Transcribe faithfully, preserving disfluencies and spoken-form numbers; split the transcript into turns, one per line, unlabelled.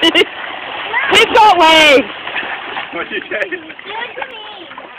He's got legs.
What'd you say?
Do it to me.